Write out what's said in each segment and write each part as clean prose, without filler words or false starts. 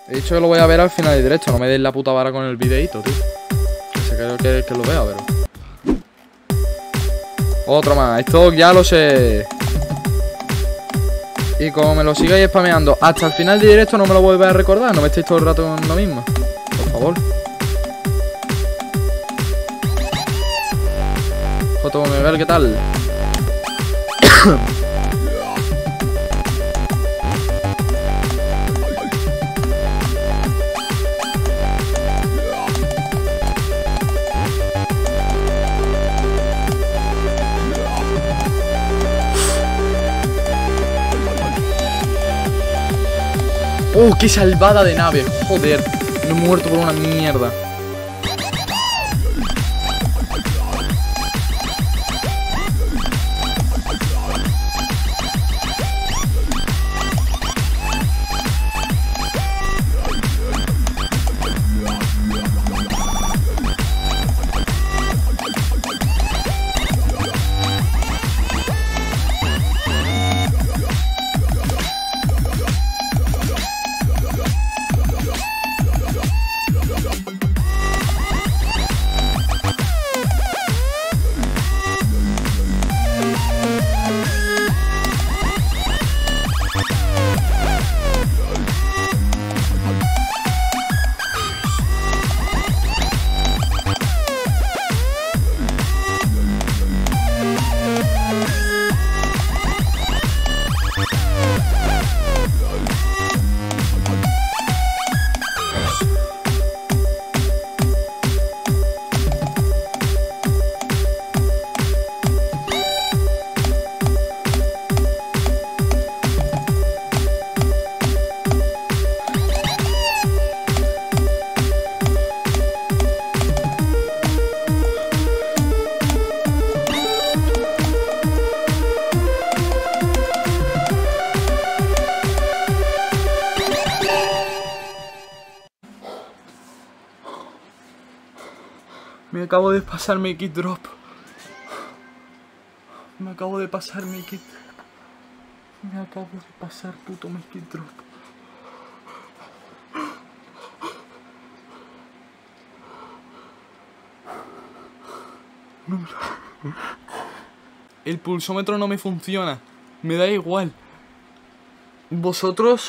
He dicho que lo voy a ver al final del directo. No me des la puta vara con el videito, tío. Que lo vea, pero... Otro más. Esto ya lo sé. Y como me lo sigáis spameando hasta el final del directo, no me lo vuelves a recordar. No me estéis todo el rato con lo mismo. Por favor. JMBL, ¿qué tal? ¡Oh, qué salvada de nave! Joder, no he muerto por una mierda. Me acabo de pasar mi kit drop. Me acabo de pasar mi kit. Me acabo de pasar puto mi kit drop. No. El pulsómetro no me funciona. Me da igual. Vosotros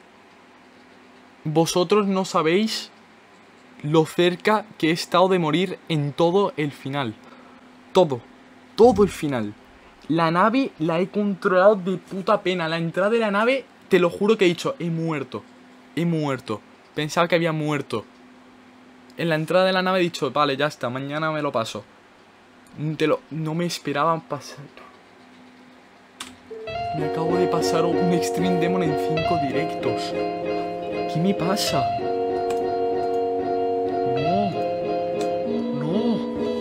no sabéis lo cerca que he estado de morir en todo el final. Todo el final. La nave la he controlado de puta pena. La entrada de la nave, te lo juro que he dicho, he muerto. Pensaba que había muerto. En la entrada de la nave he dicho, vale, ya está, mañana me lo paso. No me esperaban pasar. Me acabo de pasar un Extreme Demon en 5 directos. ¿Qué me pasa? No.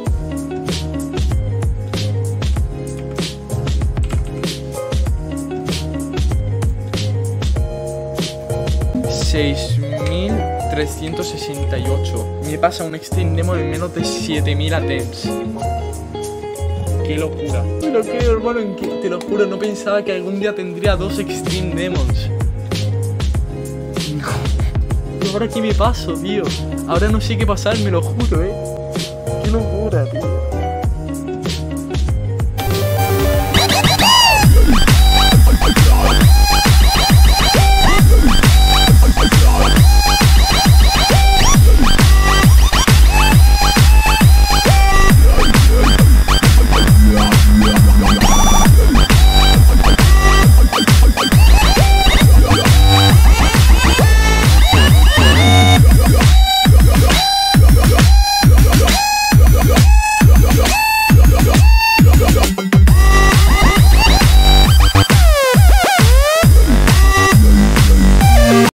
6.368. Me pasa un Extreme Demon en menos de 7.000 attempts. ¡Qué locura! Pero qué, hermano, te lo juro, no pensaba que algún día tendría 2 Extreme Demons. No. ¿Y ahora qué me paso, tío? Ahora no sé qué pasar, me lo juro, ¡Qué locura, tío!